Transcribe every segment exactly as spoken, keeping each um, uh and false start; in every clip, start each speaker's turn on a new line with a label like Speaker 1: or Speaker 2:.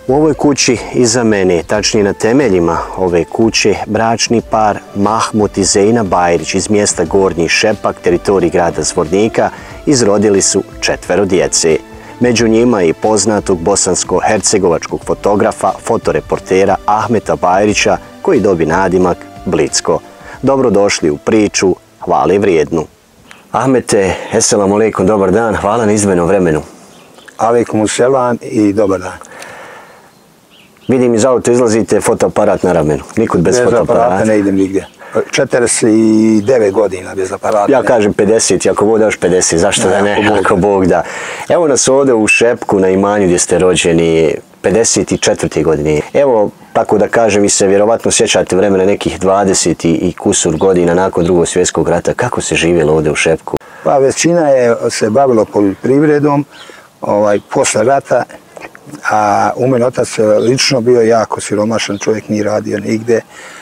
Speaker 1: U ovoj kući iza mene, tačnije na temeljima ove kuće, bračni par Ahmet i Zejna Bajrić iz mjesta Gonjeg Šepak, teritorij grada Zvornika, izrodili su četvero djece. Među njima i poznatog bosanskohercegovačkog fotografa, fotoreportera Ahmeta Bajrića, koji dobi nadimak Blicko. Dobrodošli u priču hvale vrijednu. Ahmete, eselamu alejkum, dobar dan, hvala na izdvojenom vremenu.
Speaker 2: Alejkum selam i dobar dan.
Speaker 1: Vidim iz auta izlazite, fotoaparat na ramenu. Nikud bez, bez fotoaparata.
Speaker 2: Bez aparata ne idem nigdje. četrdeset devet godina bez aparata.
Speaker 1: Ja kažem pedeset, ako Bog daš pedeset, zašto da ne, ako Bog da. Evo nas ovdje u Šepku na imanju gdje ste rođeni pedeset četvrte godine. Evo, tako da kažem, vi se vjerovatno sjećate vremena nekih dvadeset i kusur godina nakon Drugog svjetskog rata. Kako se živjelo ovdje u Šepku?
Speaker 2: Pa većina je se bavilo poljoprivredom, ovaj, posle rata. A u mene otac lično bio jako siromašan, čovjek nije radio nigde,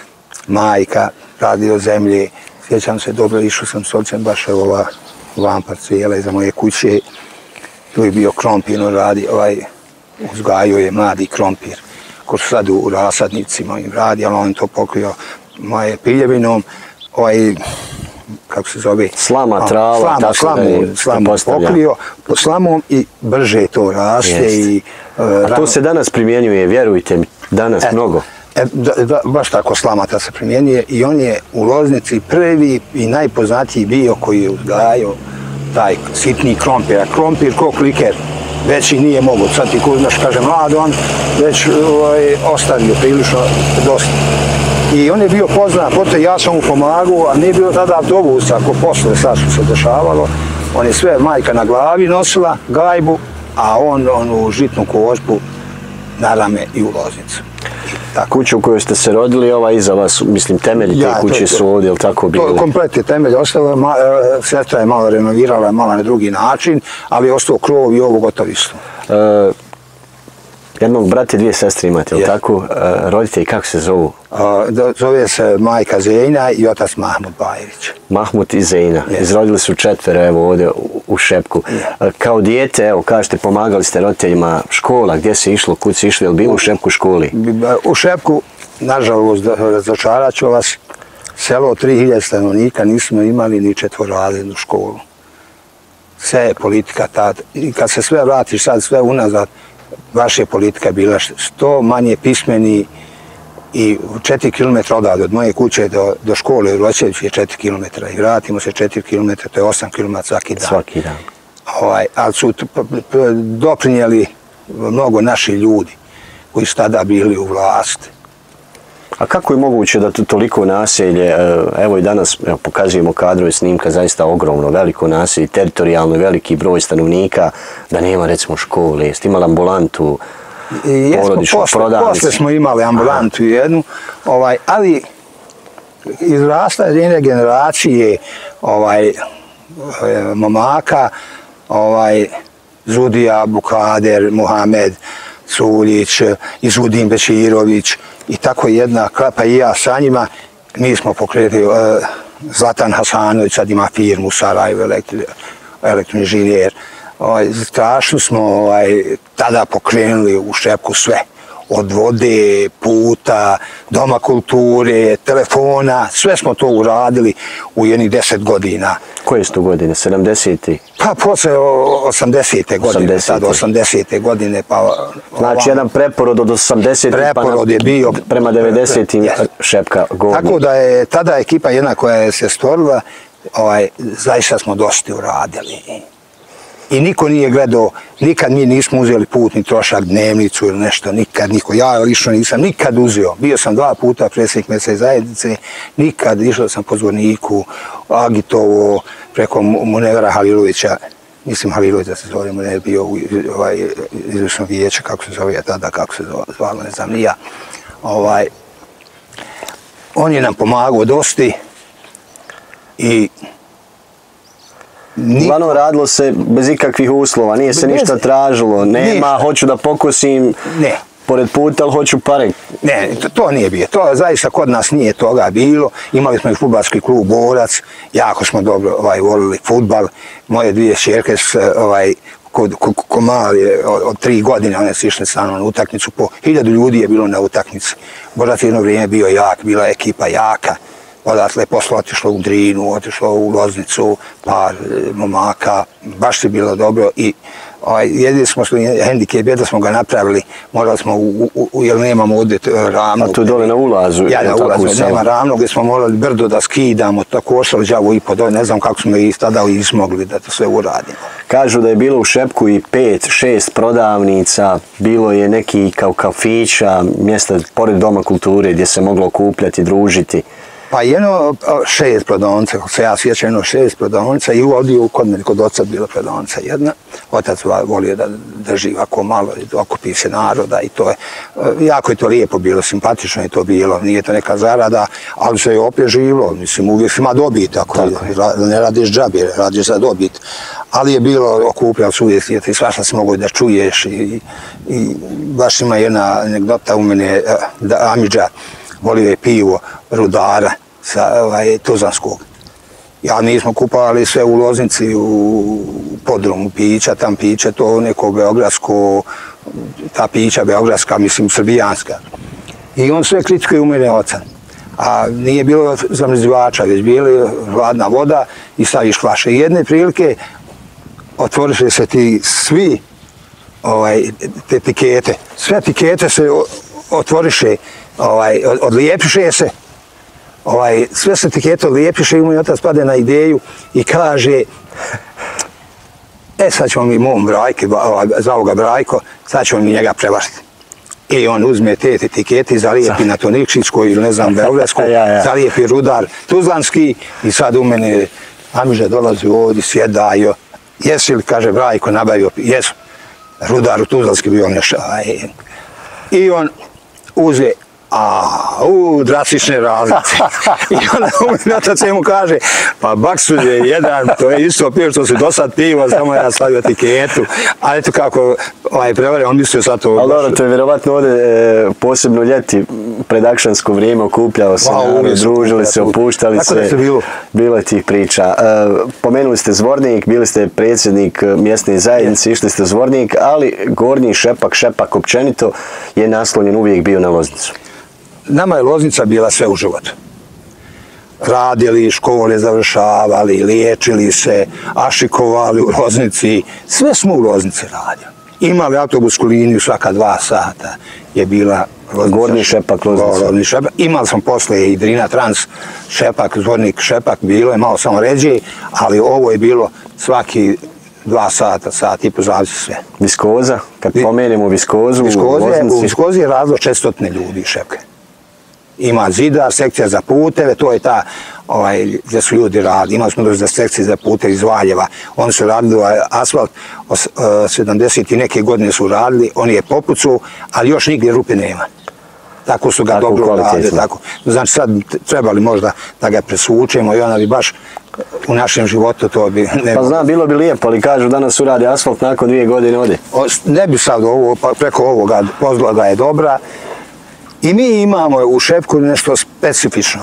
Speaker 2: majka radio zemlji, sjećam se dobro, išao sam s ocem baš ova van parcijela iza moje kuće, tu je bio krompir, on radi, ovaj, uzgajio je mladi krompir, ko su sad u rasadnicima im radi, ali on to pokrio moje piljevinom, ovaj, kako se zove?
Speaker 1: Slama, trava,
Speaker 2: slama,
Speaker 1: tako
Speaker 2: slamu,
Speaker 1: da je
Speaker 2: slamu pokrio, po slamom i brže to raste. I, uh,
Speaker 1: A to rano... se danas primjenjuje, vjerujte mi, danas e, mnogo.
Speaker 2: E, da, da, baš tako slamata se primjenjuje i on je u Loznici prvi i najpoznatiji bio koji je uzgajao taj sitni krompir. A krompir ko kliker, već i nije mogo. Sad ti ko znaš, kaže mlad, on već ovaj, ostavio prilično dosta. I on je bio poznat, potem ja sam mu pomagao, a nije bilo tada autobusa, ako posle sad što se dešavalo. On je sve majka na glavi nosila, gajbu, a on onu žitnu kožbu na rame i u Loznicu.
Speaker 1: Kuću u kojoj ste se rodili, ova iza vas, mislim, temelji te kuće su ovdje, ili tako bili?
Speaker 2: To komplet je temelj ostalo, ma, e, sestra je malo renovirala, malo na drugi način, ali je ostao krov i ovo gotovo isto.
Speaker 1: E, jednog brata i dvije sestre imate, ili tako? E, roditelji kako se zovu?
Speaker 2: E, zove se majka Zejna i otac Ahmet Bajrić.
Speaker 1: Ahmet i Zejna. Yes. Izrodili su četvero, evo, ovdje u, u Šepku. Yeah. Kao dijete, evo, kažete, pomagali ste roditeljima, škola, gdje se išlo, kud se išlo, je li bilo u Šepku školi?
Speaker 2: U Šepku, nažalost, razočarat ću vas, selo tri hiljade stanovnika, nismo imali ni četvorazrednu školu. Sve je politika tad. I kad se sve vratiš sad, sve unazad, vaša politika je bila što manje pismeni i četiri kilometra odavde od moje kuće do, do škole u Roćeviću je četiri kilometra i vratimo se četiri kilometra, to je osam kilometra svaki dan.
Speaker 1: Svaki dan.
Speaker 2: Ovaj, ali su doprinijeli mnogo naši ljudi koji su tada bili u vlasti.
Speaker 1: A kako je moguće da toliko naselje, evo i danas evo, pokazujemo kadrove snimka, zaista ogromno, veliko naselje, teritorijalno veliki broj stanovnika, da nema recimo škole, jeste imali ambulantu, porodičnu, prodavnicu? Posle smo imali ambulantu Aha. jednu, ovaj, ali izrasta jedne generacije ovaj, momaka, ovaj, Zudija, Bukader, Muhamed, Suljić, Izudin Bečirović i tako jedna klapa i ja sa njima. Mi smo pokrenuli, uh, Zlatan Hasanović sad ima firmu u Sarajevu, elektri, elektroinženjer. Ovaj, strašno smo ovaj, tada pokrenuli u Šepku sve. Od vode, puta, doma kulture, telefona, sve smo to uradili u jednih deset godina. Koje su to godine? sedamdesete?
Speaker 2: Pa posle osamdesete godine, sad osamdesete godine. Pa,
Speaker 1: znači ovam, jedan preporod od osamdesetih
Speaker 2: preporod je bio
Speaker 1: prema devedesetim yes. Šepka Gonjeg.
Speaker 2: Tako da je tada ekipa jedna koja je se stvorila, ovaj, zaista smo dosta uradili. I niko nije gledao, nikad mi nismo uzeli putni trošak, dnevnicu ili nešto, nikad niko. Ja lično nisam nikad uzeo. Bio sam dva puta predsjednik mesne zajednice, nikad išao sam po Zvorniku, agitovo preko Munevera Halilovića, mislim Halilović da se zove, Munever bio u ovaj, izvršnom vijeća, kako se zove tada, kako se zvalo, ne znam, nija. Ovaj, on je nam pomagao dosti i
Speaker 1: uglavnom radilo se bez ikakvih uslova, nije se bez, ništa tražilo, nema, ništa. Hoću da pokosim ne. Pored puta, ali hoću pare.
Speaker 2: Ne, to, to nije bilo, to zaista kod nas nije toga bilo, imali smo i fudbalski klub Borac, jako smo dobro ovaj, volili fudbal, moje dvije čerke ovaj, kod, kod, kod mali, od, od tri godine one su išle sa mnom na utakmicu, po hiljadu ljudi je bilo na utakmici. Božat jedno vrijeme bio jak, bila je ekipa jaka. Odatle je posle otišlo u Drinu, otišlo u Loznicu, par momaka, baš je bilo dobro i ovaj, jedini smo hendikep je da smo ga napravili, morali smo, u, u, u, jer nemamo ovdje ravnog.
Speaker 1: A tu dole na ulazu?
Speaker 2: Ja na ulazu, nema ravnog, gdje smo morali brdo da skidamo, tako ošali đavo i po dole, ne znam kako smo i tada izmogli da to sve uradimo.
Speaker 1: Kažu da je bilo u Šepku i pet, šest prodavnica, bilo je neki kao kafića, mjesta pored Doma kulture gdje se moglo okupljati, družiti.
Speaker 2: Pa jedno šest prodavnica, kako se ja sjećam, jedno šest prodavnica i ovdje u kod mene, kod oca bila prodavnica jedna. Otac volio da drži ovako malo, okupi se naroda i to je, jako je to lijepo bilo, simpatično je to bilo, nije to neka zarada, ali se je opet živilo, mislim, uvijek ima dobit, ako ne radiš džabe, radiš za dobit. Ali je bilo, okupljalo se uvijek i svašta se mogu da čuješ i, i baš ima jedna anegdota u mene, da Amidža volio je pivo rudara sa ovaj, Tuzlanskog. Ja nismo kupovali sve u Loznici, u Podrumu pića, tam piće, to neko beogradsko, ta pića beogradska, mislim srbijanska. I on sve kritikuje u mene oca. A nije bilo zamrzivača, već bila hladna voda i staviš flaše. I jedne prilike otvoriše se ti svi ovaj, te etikete. Sve etikete se otvoriše, ovaj, odlijepiše se. Ovaj, sve se etikete odlijepiše i moj otac pade na ideju i kaže e sad ćemo mi mom Brajke, za ovoga Brajko, sad ćemo mi njega prevažiti. I on uzme te etikete i zalijepi na to Nikšićko ili ne znam Beogradsko, ja, ja. Zalijepi rudar Tuzlanski i sad u mene Amidža dolazi ovdje, sjedaju. Jesi li, kaže Brajko, nabavio? Jesu. Rudar u Tuzlanski bio nešto. I on uze, a, u, drastične razlice. I onda umjetno otac mu kaže, pa baksu je jedan, to je isto pivo što se do sad pivo, samo ja stavio etiketu. A eto kako ovaj prevare, on mislio sad to...
Speaker 1: Ali dobro, to je vjerovatno ovdje e, posebno ljeti, pred akšansko vrijeme okupljao se, wow, narod, družili se, opuštali se.
Speaker 2: Tako da bilo?
Speaker 1: Bilo je tih priča. E, pomenuli ste Zvornik, bili ste predsjednik mjesne zajednice, išli ste Zvornik, ali Gornji Šepak, Šepak općenito, je naslonjen uvijek bio na Loznicu.
Speaker 2: Nama je Loznica bila sve u životu. Radili, škole završavali, liječili se, ašikovali u Loznici. Sve smo u Loznici radili. Imali autobusku liniju svaka dva sata. Je bila Loznica,
Speaker 1: Gornji Šepak, Loznica.
Speaker 2: Šepak. Imali sam posle i Drina Trans, Šepak, Zvornik, Šepak. Bilo je malo samo ređe, ali ovo je bilo svaki dva sata, sat i pozavisi sve.
Speaker 1: Viskoza, kad pomenemo Viskozu
Speaker 2: Viskoze, u Loznici. U Viskozi je radilo četiristo ljudi Šepke. Ima zidar, sekcija za puteve, to je ta ovaj, gdje su ljudi radili. Imali smo doći za sekcije za puteve iz Valjeva. Oni su radili ovaj, asfalt, sedamdeset i neke godine su radili, on je popucao, ali još nigdje rupe nema. Tako su ga tako dobro radili. Tako. Znači sad trebali možda da ga presvučemo i ona bi baš u našem životu to bi... Ne...
Speaker 1: Pa znam, bilo bi lijepo, ali kažu danas uradi asfalt nakon dvije godine ode.
Speaker 2: Ne bi sad ovo, preko ovoga podloga je dobra. I mi imamo u Šepku nešto specifično.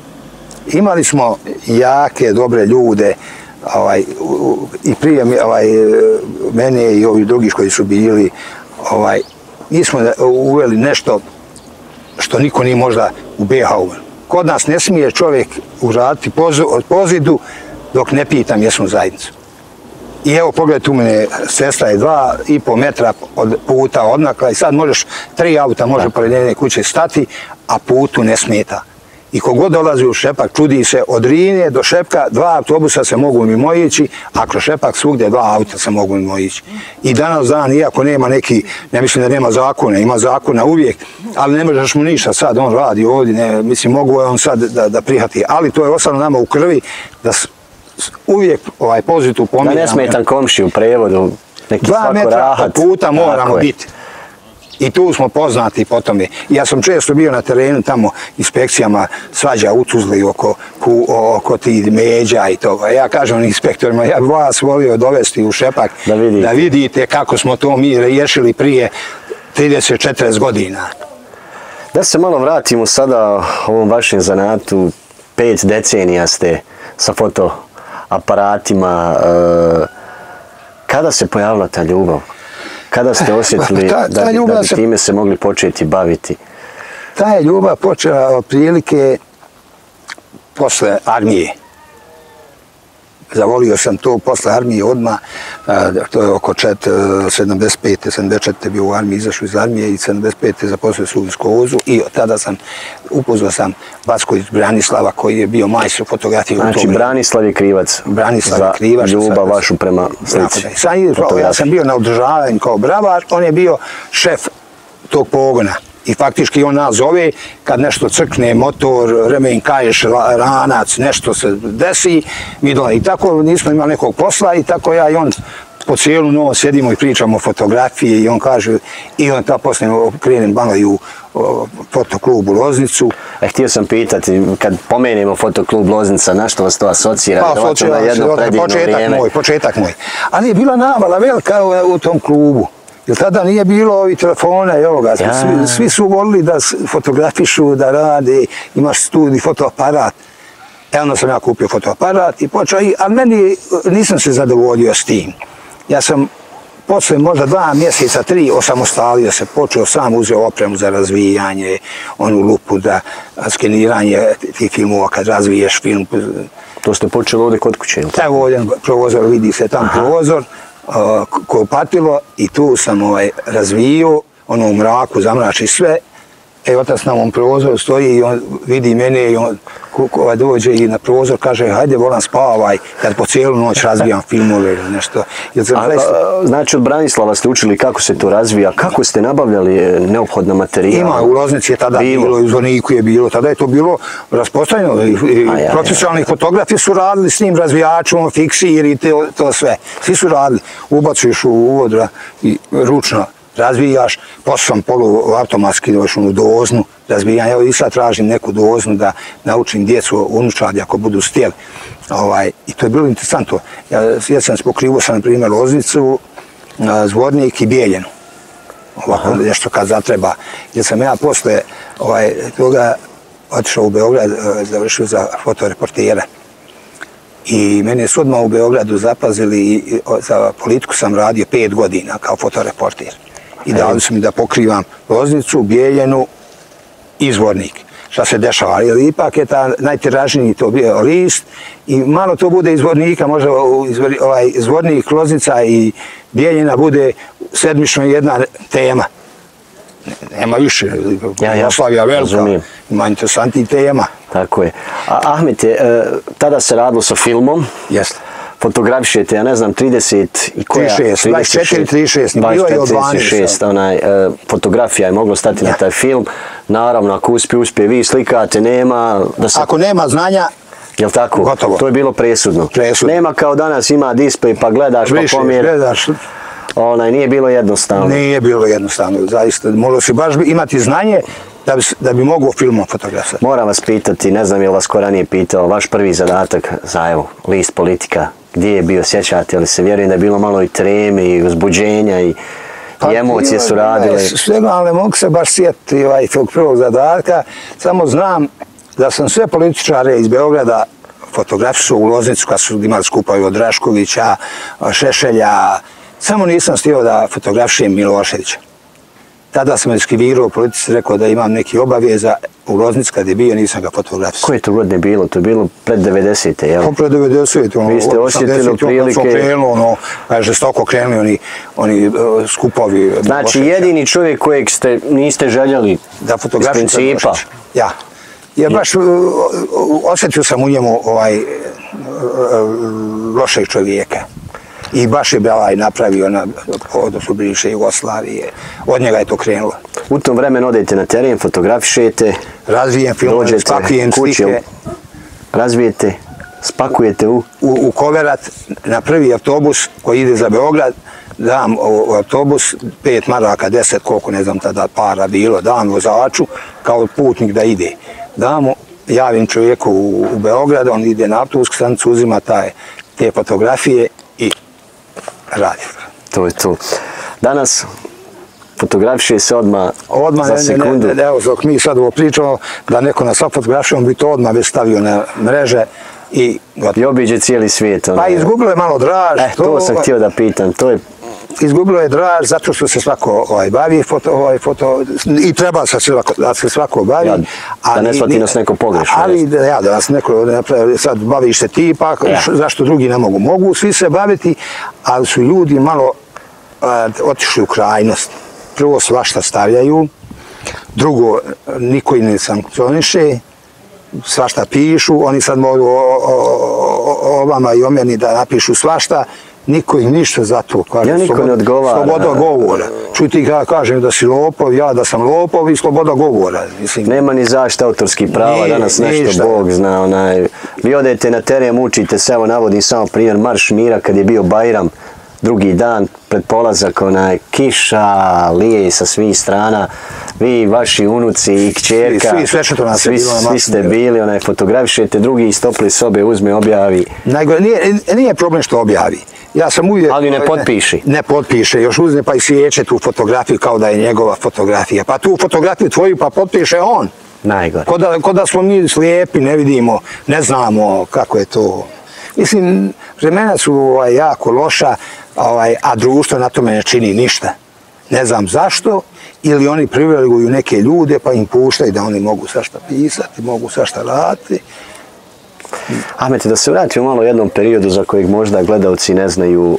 Speaker 2: Imali smo jake, dobre ljude, ovaj, i prije ovaj, mene i ovi drugi koji su bili, ovaj, mi smo uveli nešto što niko nije možda u B H uveli. Kod nas ne smije čovjek uraditi od pozidu dok ne pita mjesnu zajednicu. I evo pogledajte u mene, sestra je dva i po metra od puta odmakla i sad možeš, tri auta može pored njene kuće stati, a putu ne smeta. I kogod dolazi u Šepak, čudi se od Rine do Šepka, dva autobusa se mogu mimo ići, a kroz Šepak svugdje dva auta se mogu mimo ići. I danas dan, iako nema neki, ne mislim da nema zakona, ima zakona uvijek, ali ne možeš mu ništa sad, on radi ovdje, ne, mislim mogu je on sad da, da prihvati, ali to je ostalo nama u krvi, da uvijek ovaj pozitiv pominjamo.
Speaker 1: Da ne smetan komši u prevodu, neki svako rahat.
Speaker 2: Dva metra puta moramo biti. I tu smo poznati po tome. Ja sam često bio na terenu tamo inspekcijama svađa u Tuzli oko, oko tih međa i toga. Ja kažem inspektorima, ja bih vas volio dovesti u Šepak da vidite. da vidite kako smo to mi riješili prije trideset četrdeset godina.
Speaker 1: Da se malo vratimo sada ovom vašem zanatu, pet decenija ste sa fotoaparatima. Kada se pojavila ta ljubav? Kada ste osjetili ta, ta da, bi, da bi se, time se mogli početi baviti?
Speaker 2: Ta je ljubav počela otprilike posle armije. Zavolio sam to posle armije odmah, to je oko sedamdeset pete sedamdeset četvrte bio u armiji, izašao iz armije i sedamdeset pete zaposlio sudijsku vozu i od tada sam upoznao sam Backović Branislava koji je bio majstor fotografije.
Speaker 1: Znači Branislav je krivac
Speaker 2: Branislav je krivac
Speaker 1: za ljubav vašu prema slici.
Speaker 2: Ja sam bio na održavanju kao bravar, on je bio šef tog pogona. I faktički on nas zove kad nešto crkne, motor, remen, kaješ, ranac, nešto se desi. I tako nismo imali nekog posla i tako ja i on po cijelu noć sjedimo i pričamo o fotografiji i on kaže, i on ta poslije krenem banali u fotoklubu Loznicu.
Speaker 1: E, htio sam pitati, kad pomenemo fotoklub Loznica, na što vas to asocira?
Speaker 2: Pa, asocira, početak moj, početak moj. Ali je bila navala velika u tom klubu. Jer tada nije bilo ovih telefona i ovoga, svi, svi su volili da fotografišu, da rade, imaš studij, fotoaparat. E onda sam ja kupio fotoaparat i počeo, ali meni nisam se zadovoljio s tim. Ja sam posle možda dva mjeseca, tri, osamostalio se, počeo sam, uzeo opremu za razvijanje, onu lupu za skeniranje tih filmova kad razviješ film.
Speaker 1: To ste počeli ovdje kod kuće?
Speaker 2: Evo ovdje provozor, vidi se tam provozor. Koje patilo i tu sam ovaj, razvio, ono u mraku zamrači sve. E, otac na ovom prozoru stoji i on vidi mene i on ovaj, dođe i na prozor kaže hajde volam spavaj, kad po cijelu noć razvijam filmove ili nešto. A,
Speaker 1: a, znači od Branislava ste učili kako se to razvija, kako ste nabavljali neophodna materijala?
Speaker 2: Ima, u Loznici je tada bilo, bilo i u Zvorniku je bilo, tada je to bilo raspostavljeno. I, i a, ja, profesionalni ja. fotografi su radili s njim razvijačom, fiksir i to, to sve. Svi su radili, ubacuješ u uvodra i ručno razvijaš, posle sam polu automatski došao u doznu razvijanja. Evo i sad tražim neku doznu da naučim djecu, unučadi ako budu stijeli. Ovaj, I to je bilo interesantno. Ja, ja sam spokrivo sam, na primjer, Loznicu, Zvornik i Bijeljenu. Ovako nešto kad zatreba. Jer sam ja posle ovaj, toga otišao u Beograd, završio za fotoreportera. I mene su odmah u Beogradu zapazili i za politiku sam radio pet godina kao fotoreporter. I dali su mi da pokrivam Loznicu, Bijeljenu i Zvornik. Šta se dešava, ali ipak je ta najtiražniji to bio list i malo to bude iz Zvornika, možda ovaj Zvornik, Loznica i Bijeljena bude sedmično jedna tema. Nema više, Jugoslavija velika, ima interesantnih tema.
Speaker 1: Tako je. A Ahmet je, tada se radilo sa filmom.
Speaker 2: Jeste.
Speaker 1: Fotografišete, ja ne znam, trideset i koja?
Speaker 2: trideset šest, dvadeset četiri, trideset šest, bilo je od dvanaest.
Speaker 1: Onaj, e, fotografija je moglo stati ja. na taj film. Naravno, ako uspije, uspije, vi slikate, nema... Da se...
Speaker 2: Ako nema znanja,
Speaker 1: jel tako?
Speaker 2: Gotovo.
Speaker 1: To je bilo presudno.
Speaker 2: presudno.
Speaker 1: Nema kao danas, ima display pa gledaš
Speaker 2: Više,
Speaker 1: pa pomjer.
Speaker 2: Gledaš.
Speaker 1: Onaj, nije bilo jednostavno.
Speaker 2: Nije bilo jednostavno, zaista. Moralo si baš imati znanje da bi, da bi mogao filmom fotografisati.
Speaker 1: Moram vas pitati, ne znam je li vas ko ranije pitao, vaš prvi zadatak za evo, list politika, gdje je bio, sjećate li se? Vjerujem da je bilo malo i treme i uzbuđenja i, pa, i emocije su radile.
Speaker 2: Svega, ali ne mogu se baš sjetiti ovaj, tog prvog zadatka. Samo znam da sam sve političare iz Beograda fotografisao u Loznicu kad su imali skupaju od Raškovića, Šešelja. Samo nisam stio da fotografišem Miloševića. Tada sam eskivirao u politici, rekao da imam neki obaveza u Loznici kad je bio, nisam ga fotografisao.
Speaker 1: Koje to godine bilo? To je bilo pred devedesete, jel?
Speaker 2: Po pred devedesete, ono,
Speaker 1: vi ste osjetili prilike...
Speaker 2: Ono, krenulo, ono, žestoko krenuli oni, oni uh, skupovi.
Speaker 1: Znači, jedini čovjek kojeg ste, niste željeli
Speaker 2: da fotografišem
Speaker 1: iz principa?
Speaker 2: Ja. Jer baš uh, osjetio sam u njemu ovaj, uh, uh, lošeg čovjeka. I baš je Belaj napravio na odnosu bivše Jugoslavije. Od njega je to krenulo.
Speaker 1: U tom vremenu odete na teren, fotografišete,
Speaker 2: razvijem filmove, spakujem slike.
Speaker 1: Razvijete, spakujete u?
Speaker 2: U, u koverat na prvi autobus koji ide za Beograd, dam u autobus pet maraka, deset, koliko ne znam tada para bilo, dam vozaču kao putnik da ide. Dam, javim čovjeku u, u Beograd, on ide na autobusku stanicu, uzima taj, te fotografije i radi.
Speaker 1: To je to. Danas fotografiše se odmah,
Speaker 2: odmah
Speaker 1: za sekundu.
Speaker 2: Ne, ne, evo, dok mi sad ovo pričamo, da neko nas fotografiše, on bi to odmah već stavio na mreže i
Speaker 1: I obiđe cijeli svijet.
Speaker 2: Pa izgubilo je malo draž.
Speaker 1: Eh, to sam htio da pitam, to je...
Speaker 2: Izgubilo je draž zato što se svako ovaj, bavi foto, ovaj, foto, i treba se svako, da se svako bavi.
Speaker 1: Ja, da ne shvati nas neko pogrešno.
Speaker 2: Ali da, ja, da nas neko napravi, sad baviš se ti, pa ja. Zašto drugi ne mogu? Mogu svi se baviti, ali su ljudi malo uh, otišli u krajnost. Prvo svašta stavljaju, drugo niko i ne sankcioniše, svašta pišu, oni sad mogu o, o, o, o vama i o meni da napišu svašta, niko im ništa za to. Kaže,
Speaker 1: ja niko ne odgovara.
Speaker 2: Sloboda govora. Čuj ti kada kažem da si lopov, ja da sam lopov i sloboda govora. Mislim,
Speaker 1: nema ni zaštita autorskih prava, nije, danas nešto ništa. Bog zna. Onaj, vi odete na teren, učite se, evo navodim samo primjer, Marš mira kad je bio Bajram, drugi dan pred polazak, onaj, kiša, lije sa svih strana, vi, vaši unuci i kćerka,
Speaker 2: svi, svi, sve nas
Speaker 1: svi,
Speaker 2: bilo
Speaker 1: svi ste bili, onaj, fotografišete, drugi istopli sobe, uzme, objavi.
Speaker 2: Najgore, nije, nije problem što objavi. Ja sam uvijek...
Speaker 1: Ali ne potpiši.
Speaker 2: Ne, ne potpiše, još uzme pa i sjeće tu fotografiju kao da je njegova fotografija. Pa tu fotografiju tvoju pa potpiše on.
Speaker 1: Najgore.
Speaker 2: Ko da, ko da smo mi slijepi, ne vidimo, ne znamo kako je to. Mislim, vremena su ovaj, jako loša, ovaj, a društvo na tome ne čini ništa. Ne znam zašto, ili oni privileguju neke ljude pa im puštaju da oni mogu svašta pisati, mogu svašta raditi.
Speaker 1: Ahmete, da se vratimo malo u jednom periodu za kojeg možda gledalci ne znaju.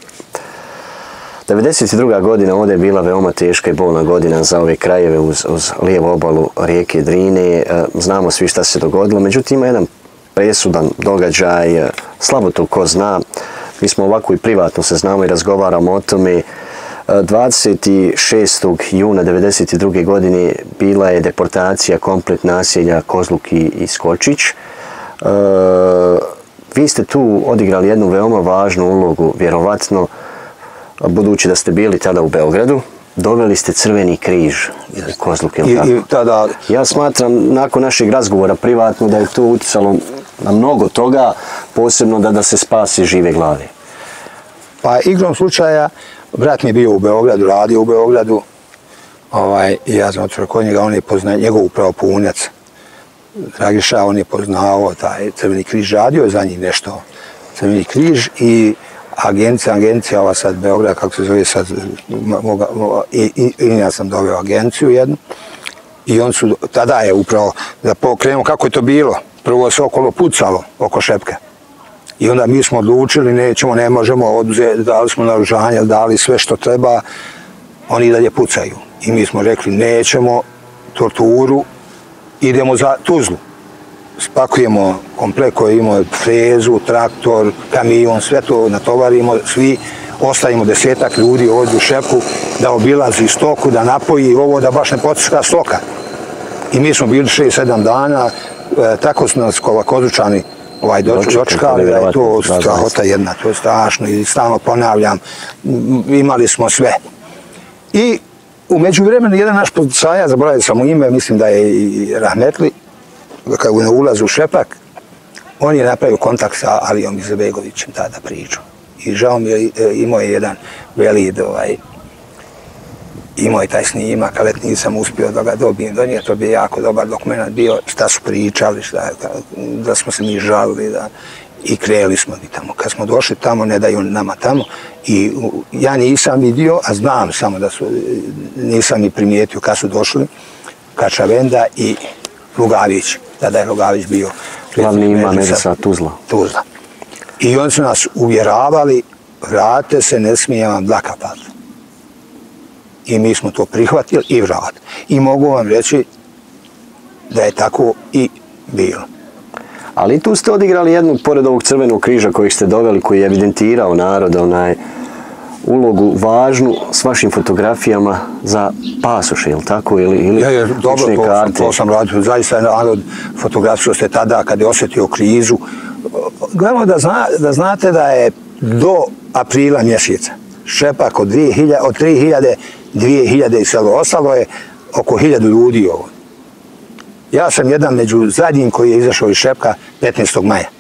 Speaker 1: devedeset druga godina ovdje je bila veoma teška i bolna godina za ove krajeve uz, uz lijevu obalu rijeke Drine. Znamo svi šta se dogodilo, međutim ima jedan presudan događaj, slabo to ko zna. Mi smo ovako i privatno se znamo i razgovaramo o tome. dvadeset šestog juna devedeset druge godine bila je deportacija komplet naselja Kozluk i Skočić. Uh, vi ste tu odigrali jednu veoma važnu ulogu, vjerovatno, budući da ste bili tada u Beogradu, doveli ste Crveni križ u Kozluk, ili tako? I, i tada... Ja smatram, nakon našeg razgovora privatno, da je to utjecalo na mnogo toga, posebno da, da se spasi žive glave.
Speaker 2: Pa igrom slučaja, brat mi je bio u Beogradu, radio u Beogradu, ovaj, i ja sam otvorio kod njega, on je poznao njegov upravo punjac. Dragiša, on je poznao taj Crveni križ, radio za njih nešto Crveni križ i agencija, agencija ova sad Beograd, kako se zove sad, moga, moga, i, i, i ja sam doveo agenciju jednu i on su, tada je upravo, da pokrenemo kako je to bilo, prvo se okolo pucalo, oko Šepka. I onda mi smo odlučili, nećemo, ne možemo oduzeti, dali smo naoružanje, dali sve što treba, oni i dalje pucaju. I mi smo rekli, nećemo torturu, idemo za Tuzlu. Spakujemo komplet koji imamo frezu, traktor, kamion, sve to natovarimo, svi ostavimo desetak ljudi ovdje u Šepku da obilazi stoku, da napoji ovo, da baš ne potiska stoka. I mi smo bili šest sedam dana, e, tako su nas Kozlučani ovaj, dočekali, da je to strahota jedna, to je strašno i stalno ponavljam, imali smo sve. I u međuvremenu jedan naš policajac, zaboravio sam mu ime, mislim da je i Rahmetli, kada na ulazu u Šepak, on je napravio kontakt sa Alijom Izetbegovićem tada priču. I žao mi je, imao je jedan velid, ovaj, imao je taj snimak, ali nisam uspio da ga dobijem do nje, to bi je jako dobar dokument bio, šta su pričali, šta, da smo se mi žalili, da, i kreli smo mi tamo. Kad smo došli tamo, ne daju nama tamo, i ja nisam vidio, a znam samo da su, nisam ni primijetio kad su došli, Kačavenda i Lugavić, tada je Lugavić bio
Speaker 1: glavni ima Medisa Tuzla.
Speaker 2: Tuzla. I oni su nas uvjeravali, vratite se, ne smije vam dlaka pati. I mi smo to prihvatili i vratili. I mogu vam reći da je tako i bilo.
Speaker 1: Ali tu ste odigrali jednu, pored ovog Crvenog križa kojeg ste doveli, koji je evidentirao narod, onaj, ulogu važnu s vašim fotografijama za pasoše, ili tako? Ili, ili
Speaker 2: ja, je, dobro, to sam, to sam radio. Zaista narod fotografio ste tada kad je osjetio krizu. Gledamo da, zna, da znate da je do aprila mjeseca Šepak od, od tri hiljade, dvije hiljade i selo. Ostalo je oko hiljadu ljudi ovo. Ja sam jedan među zadnjim koji je izašao iz Šepka petnaestog maja.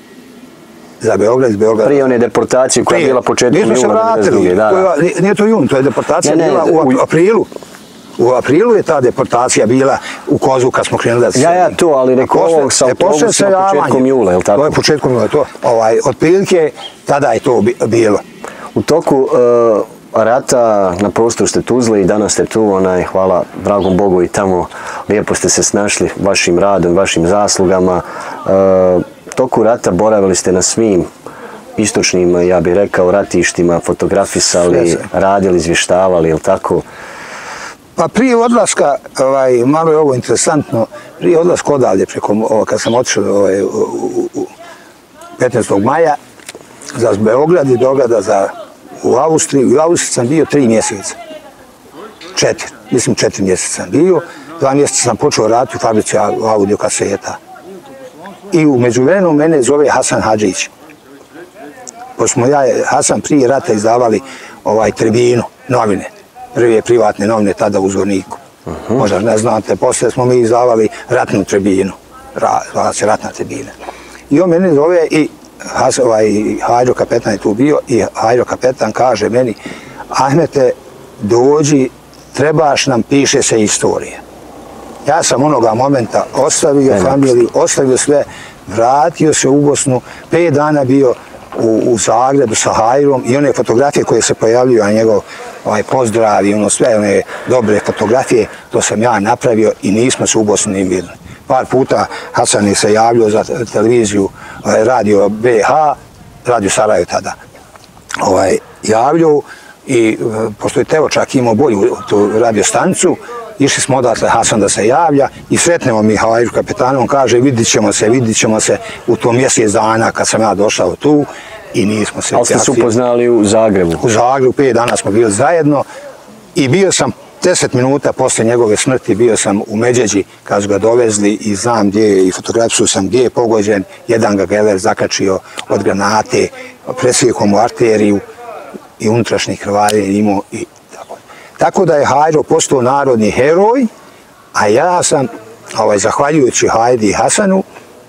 Speaker 2: Za Beograd, iz Beograda.
Speaker 1: Prije one deportacije koja je bila početkom juna devedeset druge. Da, da.
Speaker 2: Nije to jun, to je deportacija ne, ne, bila u, u aprilu. U aprilu je ta deportacija bila u Kozu kad smo krenuli da se...
Speaker 1: Ja, ja, to, ali neko ovog sa autobusima početkom jula, je li tako?
Speaker 2: To je početkom jula, to. Ovaj, otprilike, tada je to bilo.
Speaker 1: U toku uh, rata na prostoru ste Tuzle i danas ste tu, onaj, hvala dragom Bogu i tamo lijepo ste se snašli vašim radom, vašim zaslugama. Uh, u toku rata boravili ste na svim istočnim, ja bih rekao, ratištima, fotografisali, radili, izvještavali, je li tako?
Speaker 2: Pa prije odlaska, ovaj, malo je ovo interesantno, prije odlaska odavde, preko, ovo, kad sam otišao ovaj, u, u, u petnaestog maja, za Beograd i Beograda za u Austriju. U Austriji sam bio tri mjeseca. Četiri. Mislim četiri mjeseca sam bio. Dva mjeseca sam počeo raditi u fabrici audio kaseta. I u međuvremenu mene zove Hasan Hadžić. Pošto smo ja Hasan prije rata izdavali ovaj tribinu, novine. Prve privatne novine tada u Zvorniku. Uh-huh. Možda ne znate, poslije smo mi izdavali ratnu tribinu. Ra, zvala se ratna tribina. I on mene zove i Has, ovaj, Hajro kapetan je tu bio i Hajro kapetan kaže meni: Ahmete, dođi, trebaš nam, piše se istorija. Ja sam onoga momenta ostavio familiju, ostavio sve, vratio se u Bosnu, pet dana bio u, u Zagrebu sa Hajrom i one fotografije koje se pojavljuju, a njegov ovaj, pozdrav i ono sve one dobre fotografije, to sam ja napravio i nismo se u Bosni ni vidjeli. Par puta Hasan je se javljao za televiziju, radio B H, radio Sarajevo tada, ovaj, javljao i pošto je Teo čak imao bolju tu radio stanicu, išli smo odatle Hasan da se javlja i sretnemo mi Hajru kapetana, on kaže vidit ćemo se, vidit ćemo se u tom mjesec dana kad sam ja došao tu i nismo se...
Speaker 1: Ali ste se upoznali u Zagrebu?
Speaker 2: U Zagrebu, pet dana smo bili zajedno i bio sam deset minuta posle njegove smrti, bio sam u Međeđi kad su ga dovezli i znam gdje je i fotografiju sam gdje je pogođen, jedan ga geler zakačio od granate, presjekom u arteriju i unutrašnji krvarje imao i tako. Tako da je Hajro postao narodni heroj, a ja sam, ovaj, zahvaljujući Hajdi i Hasanu,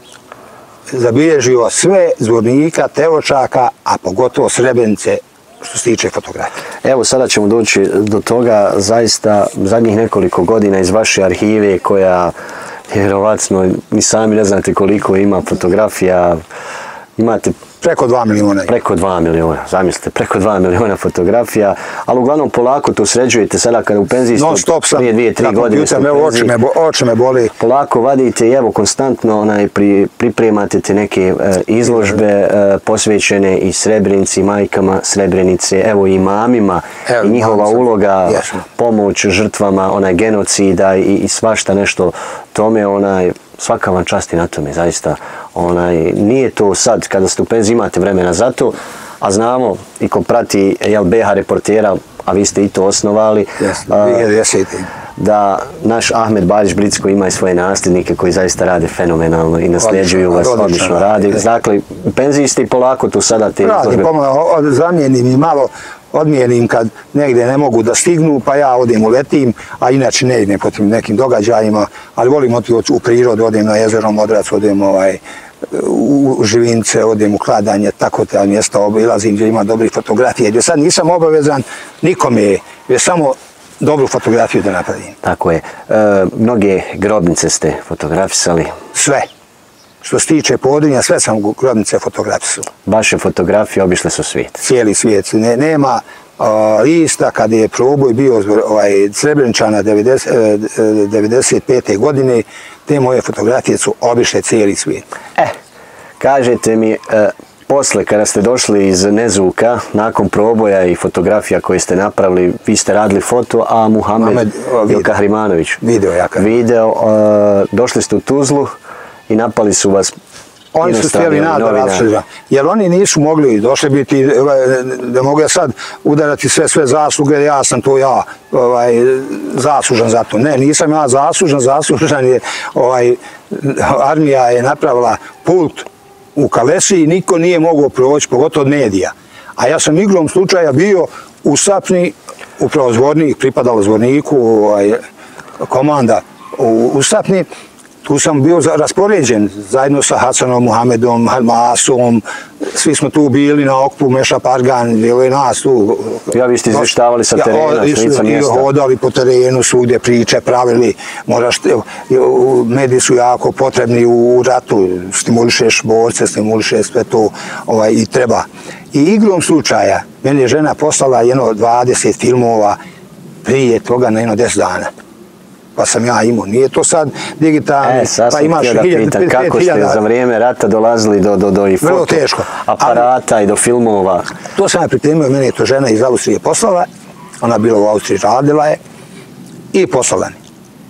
Speaker 2: zabilježio sve Zvornika, Teočaka, a pogotovo Srebrenice što se tiče fotografije.
Speaker 1: Evo, sada ćemo doći do toga, zaista zadnjih nekoliko godina iz vaše arhive koja, vjerovatno, ni sami ne znate koliko ima fotografija, imate
Speaker 2: preko dva miliona.
Speaker 1: Preko dva miliona, zamislite, preko dva miliona fotografija, ali uglavnom polako to sređujete sada kada u penziji ste prije dvije, tri godine ste u penziji.
Speaker 2: Oči me, oči me boli.
Speaker 1: Polako vadite i evo konstantno onaj, pri, pripremate te neke e, izložbe e, posvećene i Srebrenici, majkama Srebrenice, evo i imamima, evo, i njihova sam, uloga, jesmo. Pomoć žrtvama, onaj genocida i, i svašta nešto tome, onaj, svaka vam čast i na tome, zaista. Onaj, nije to sad, kada ste u penziji imate vremena za to, a znamo i ko prati jel, B H reportera, a vi ste i to osnovali,
Speaker 2: yes,
Speaker 1: a, da naš Ahmet Bajrić Blicko ima i svoje nasljednike koji zaista rade fenomenalno i nasljeđuju vas, odlično, odlično radi. Dakle, u penziji ste i polako tu sada te izložbe.
Speaker 2: Radim, zamijenim i malo, odmijenim kad negdje ne mogu da stignu, pa ja odem uletim, a inače ne idem po tim nekim događajima, ali volim otići u prirodu, odem na jezero Modrac, odem ovaj, u Živince, odem u Kladanje, tako te mjesta obilazim gdje ima dobrih fotografije, gdje sad nisam obavezan nikome, gdje samo dobru fotografiju da napravim.
Speaker 1: Tako je. E, mnoge grobnice ste fotografisali?
Speaker 2: Sve. Što se tiče Podrinja, sve sam grobnice fotografisao.
Speaker 1: Vaše fotografije obišle su svijet?
Speaker 2: Cijeli svijet. Ne, nema uh, lista kad je proboj bio ovaj, Srebrenčana devedeset pete. godine, te moje fotografije su obišle cijeli svijet.
Speaker 1: E, kažete mi, uh, posle kada ste došli iz Nezuka, nakon proboja i fotografija koje ste napravili, vi ste radili foto, a Muhammed Kahrimanović
Speaker 2: video, ja
Speaker 1: video uh, došli ste u Tuzlu i napali su vas.
Speaker 2: Oni su htjeli nada različiti, jer oni nisu mogli, došli biti, da mogu ja sad udarati sve sve zasluge, ja sam to ja ovaj, zaslužan za to. Ne, nisam ja zaslužan, zaslužan je, ovaj, armija je napravila pult u Kalesi i niko nije mogao proći, pogotovo od medija. A ja sam igrom slučaja bio u Sapni, upravo Zvornik, pripadalo Zvorniku, ovaj, komanda u, u Sapni. tu sam bio raspoređen zajedno sa Hasanom, Muhamedom, Masom, svi smo tu bili na okupu Meša Pargan, bilo je nas tu.
Speaker 1: Ja, vi ste izvještavali sa terena, s lica mjesta.
Speaker 2: Hodali po terenu, svugdje priče pravili, moraš, mediji su jako potrebni u ratu, stimulišeš borce, stimulišeš sve to ovaj, i treba. I igrom slučaja, meni je žena poslala jedno dvadeset filmova prije toga na jedno deset dana. Pa sam ja imao. Nije to sad digitalni,
Speaker 1: e, sad
Speaker 2: pa imaš
Speaker 1: hiljadu pet hiljada. Kako ste za vrijeme rata dolazili do, do, do i foto aparata ali, i do filmova?
Speaker 2: To sam ja pripremio, meni je to žena iz Austrije poslala, ona bila u Austriji, radila je i poslala mi.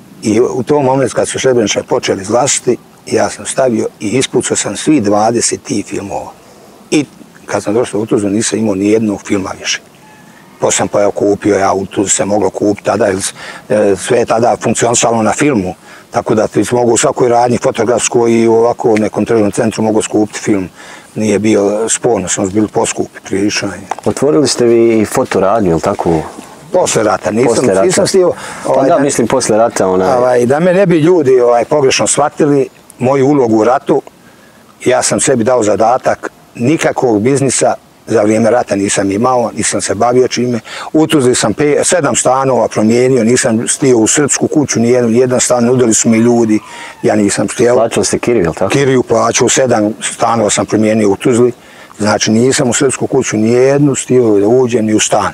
Speaker 2: I u tom momentu kad su Srebreničani počeli izlaziti, ja sam stavio i ispucao sam svi dvadeset tih filmova. I kad sam došao u Tuzlu nisam imao ni jednog filma više. To sam pa ja kupio, ja u Tuzlu se moglo kupiti tada, sve je tada funkcionisalo na filmu, tako da ti mogu u svakoj radnji fotografskoj i u ovako nekom tržnom centru mogu skupiti film. Nije bio sporno, smo bili poskupi, prilično.
Speaker 1: Otvorili ste vi i fotoradnju, ili tako?
Speaker 2: Posle rata, nisam,
Speaker 1: posle rata.
Speaker 2: nisam stio...
Speaker 1: Ovaj, pa da, da, mislim posle rata. Onaj...
Speaker 2: Ovaj, da me ne bi ljudi ovaj, pogrešno shvatili, moju ulogu u ratu, ja sam sebi dao zadatak, nikakvog biznisa za vrijeme rata nisam imao, nisam se bavio čime. U Tuzli sam pe, sedam stanova promijenio, nisam stio u srpsku kuću, ni jedan, jedan stan, nudili su mi ljudi, ja nisam stio.
Speaker 1: Plaćali ste kiriju, ili tako?
Speaker 2: Kiriju plaćao, sedam stanova sam promijenio u Tuzli, znači nisam u srpsku kuću ni jednu stio da uđem ni u stan.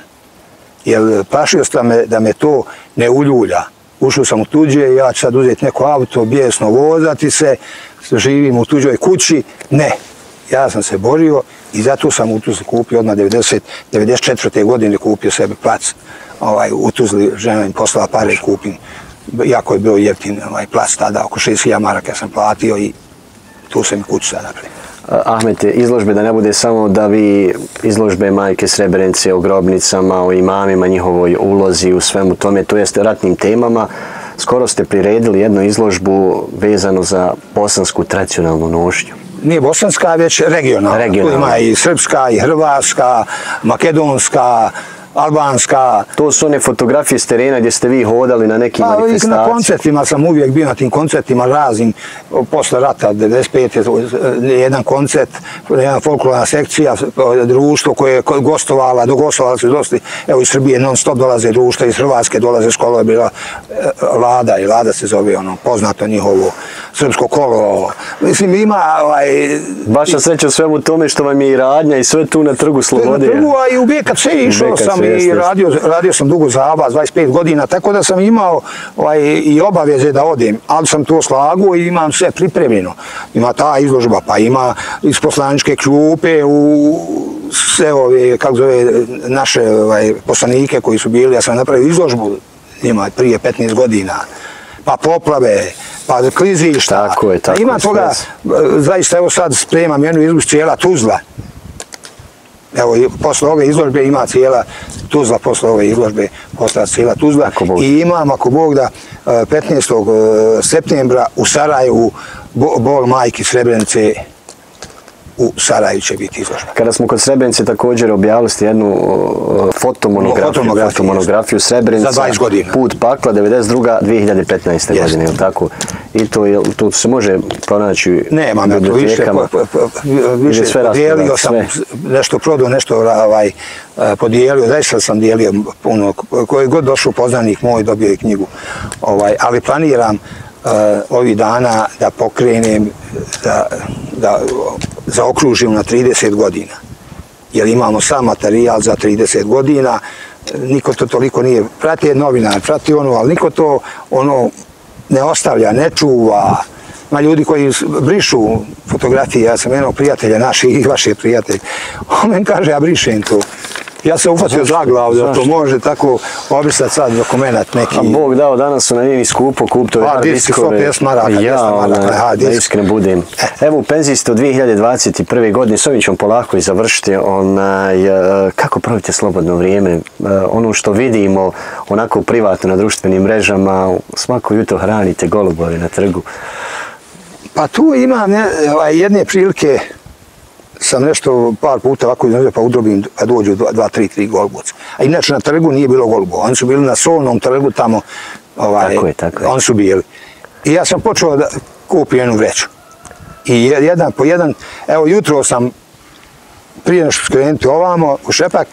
Speaker 2: Jer plašio sam me da me to ne uljulja. Ušao sam u tuđe, ja ću sad uzeti neko auto, bijesno vozati se, živim u tuđoj kući. Ne, ja sam se borio i zato sam u Tuzli kupio odmah devedeset, devedeset četvrte godine kupio sebi plac. Ovaj, u Tuzli žena im poslala pare, kupim. Jako je bio jeftin ovaj, plac tada, oko šest hiljada maraka sam platio i tu sam i kuću sad napravio.
Speaker 1: Ahmete, izložbe da ne bude samo da vi izložbe Majke Srebrenice o grobnicama, o imamima, njihovoj ulozi u svemu tome, to jest ratnim temama. Skoro ste priredili jednu izložbu vezano za bosansku tradicionalnu nošnju.
Speaker 2: Nije bosanska, već regionalna. regionalna. Tu ima i srpska, i hrvatska, makedonska, albanska.
Speaker 1: To su one fotografije s terena gdje ste vi hodali na nekim
Speaker 2: pa,
Speaker 1: manifestacijama.
Speaker 2: Na koncertima sam uvijek bio, na tim koncertima raznim. Posle rata, devedeset pete jedan koncert, jedna folklorna sekcija, društvo koje je gostovala, dogostovala se dosti. Evo iz Srbije non stop dolaze društva, iz Hrvatske dolaze škola, je bila Lada, i Lada se zove, ono, poznato njihovo srpsko kolo. Mislim, ima... Ovaj,
Speaker 1: Vaša sreća u svemu tome što vam je i radnja i sve tu na Trgu Slobode.
Speaker 2: Na Trgu, a i u B K C išao sam i radio, radio sam dugo za Aba, dvadeset pet godina, tako da sam imao ovaj, i obaveze da odem, ali sam to slago i imam sve pripremljeno. Ima ta izložba, pa ima iz poslaničke klupe u sve ove, kako zove, naše ovaj, poslanike koji su bili, ja sam napravio izložbu njima prije petnaest godina. Pa poplave, pa klizišta.
Speaker 1: Tako je, tako
Speaker 2: pa ima toga, zaista evo sad spremam jednu izložbu cijela Tuzla. Evo, posle ove izložbe ima cijela Tuzla, posle ove izložbe postala cijela Tuzla. I imam, ako Bog da, petnaestog septembra u Sarajevu bol Majke Srebrenice u Sarajevu će biti izložba.
Speaker 1: Kada smo kod Srebrenice također objavili ste jednu fotomonografiju, fotomonografiju, fotomonografiju Srebrenica,
Speaker 2: za dvadeset godina.
Speaker 1: Put pakla, devedeset druga do dvije hiljade petnaeste. Yes. godine, ili tako? I to, je, to se može pronaći
Speaker 2: Nema, u bibliotekama. Više, više podijelio sam, nešto prodao, nešto ovaj, podijelio, zaista sam dijelio puno, koji god došao poznanik moj dobio i knjigu. Ovaj, ali planiram uh, ovih dana da pokrenem, da, da zaokružim na trideset godina. Jer imamo sam materijal za trideset godina, niko to toliko nije pratio, novinar prati ono, ali niko to ono ne ostavlja, ne čuva. Ima ljudi koji brišu fotografije, ja sam jednog prijatelja naših i vaših prijatelja, on meni kaže ja brišem to. Ja se ufatio za glavu da to može tako obrisati sad dokumenat neki.
Speaker 1: A Bog dao, danas su na njeni skupo kupiti ove hard diskove. Ja, da iskren budem. Evo u penziji ste od dvije hiljade dvadeset prve. godine, s ovim ćemo polako i završiti. Onaj, kako provite slobodno vrijeme? Ono što vidimo onako privatno na društvenim mrežama, svako jutro hranite golubove na trgu.
Speaker 2: Pa tu ima ne, jedne prilike, sam nešto par puta ovako iznosio pa udrobim kad dođu dva, tri, tri golubovca. A inače na trgu nije bilo golubova. Oni su bili na solnom trgu tamo, ovaj,
Speaker 1: tako je, tako je.
Speaker 2: Oni su bili. I ja sam počeo da, kupio jednu vreću. I jedan po jedan, evo jutro sam, prije nešto skrenuti ovamo, u Šepak,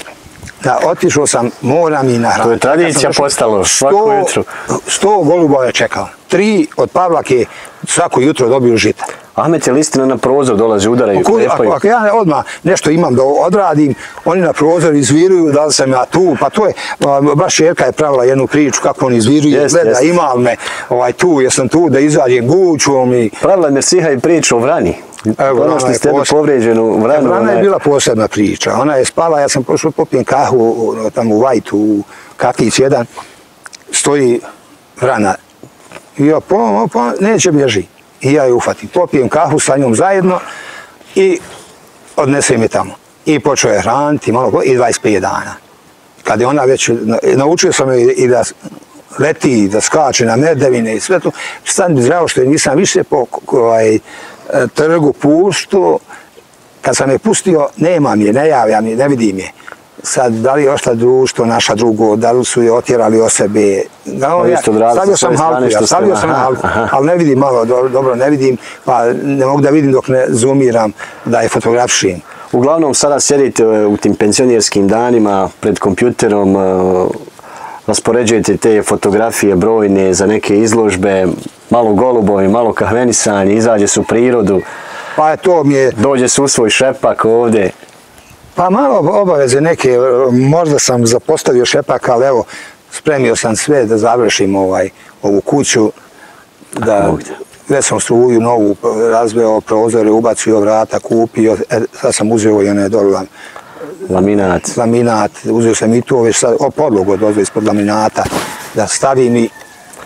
Speaker 2: da otišao sam, moram i na hranu.
Speaker 1: To je tradicija postalo, svako jutro.
Speaker 2: Sto golubova je čekao. Tri od Pavlake svako jutro dobiju žita.
Speaker 1: Ahmet, je li istina na prozor dolazi, udaraju, klepaju?
Speaker 2: Ako ja odmah nešto imam da odradim, oni na prozor izviruju, da li sam ja tu, pa to je, baš Čerka je pravila jednu priču kako on izviruje, gleda, ima li me tu, jesam tu, da izađem gučom i...
Speaker 1: Pravila Mersiha i priču o vrani. Ono što ste jednu povrijeđenu vranu...
Speaker 2: Vrana je bila posebna priča, ona je spala, ja sam pošao popijem kahu tamo u Vajtu, u kakić jedan, stoji vrana. I ja, po, po, neće bježi. I ja je ufatim, popijem kahu sa njom zajedno i odnesem je tamo. I počeo je hraniti malo, i dvadeset pet dana. Kad je ona već, naučio sam je i da leti, da skače na medevine i sve to. Sad mi zdravo što je nisam više po ovaj, trgu pustu. Kad sam je pustio, nemam je, ne javljam je, ne vidim je. Sad, da li je ošla društvo, naša drugo, da li su je otjerali o sebe. Ja, stavio sam halku, ja stavio sam halku, ali ne vidim malo, dobro ne vidim, pa ne mogu da vidim dok ne zoomiram da je fotografišim.
Speaker 1: Uglavnom, sada sjedite u tim penzionerskim danima pred kompjuterom, raspoređujete te fotografije brojne za neke izložbe, malo golubovi, malo kahvenisanje, izađe se u prirodu,
Speaker 2: pa to mi je...
Speaker 1: dođe se u svoj Šepak ovdje.
Speaker 2: Pa malo obaveze neke, možda sam zapostavio Šepak, ali evo, spremio sam sve da završim ovaj, ovu kuću, da već sam struju novu razveo, prozore, ubacio vrata, kupio, e, sad sam uzeo i one dole
Speaker 1: laminat.
Speaker 2: Laminat, uzeo sam i to, već sad, o podlogu odvozio ispod laminata, da stavim i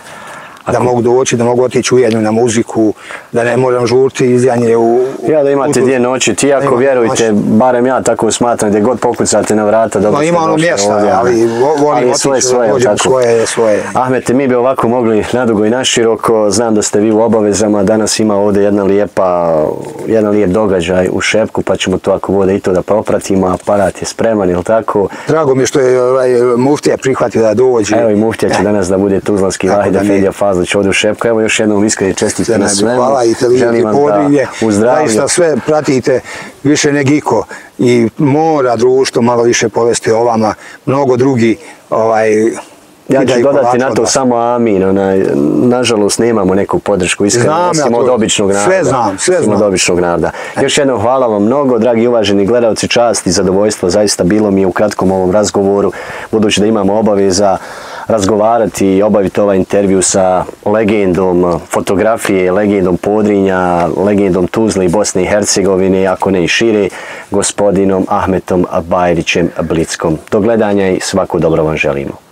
Speaker 2: da Ako... mogu doći, da mogu otići ujedno na muziku, da ne moram žurti izjanje u...
Speaker 1: Ja da imate dvije noći, ti ako vjerujte, noći. Barem ja tako smatram, gdje god pokucate na vrata, dobro
Speaker 2: no,
Speaker 1: ste
Speaker 2: ima ono mjesta, ovdje, ali volim otići, svoje, svoje, dođem svoje, svoje.
Speaker 1: Ahmete, mi bi ovako mogli nadugo i naširoko, znam da ste vi u obavezama, danas ima ovdje jedna lijepa, jedan lijep događaj u Šepku, pa ćemo to ako bude i to da popratimo, aparat je spreman, ili tako?
Speaker 2: Drago mi je što je ovaj, muftija prihvatio da dođe.
Speaker 1: Evo i muftija će danas da bude tuzlanski Vahid Efendija Fazlić ovdje u Šepku. Evo još jednom iskreni čestitke na svemu.
Speaker 2: Hvala i televiziji Podrinje. Zaista sve pratite više nego iko. I mora društvo malo više povesti o vama. Mnogo drugi ovaj,
Speaker 1: ja ću dodati na to samo amin. Onaj, nažalost nemamo neku podršku iskreno. Znam ja od običnog naroda.
Speaker 2: Sve znam, sve znam.
Speaker 1: Od običnog naroda. Još jednom hvala vam mnogo, dragi i uvaženi gledalci, čast i zadovoljstvo. Zaista bilo mi u kratkom ovom razgovoru, budući da imamo obaveza razgovarati i obaviti ovaj intervju sa legendom fotografije, legendom Podrinja, legendom Tuzle i Bosne i Hercegovine, ako ne i šire, gospodinom Ahmetom Bajrićem Blickom. Do gledanja i svako dobro vam želimo.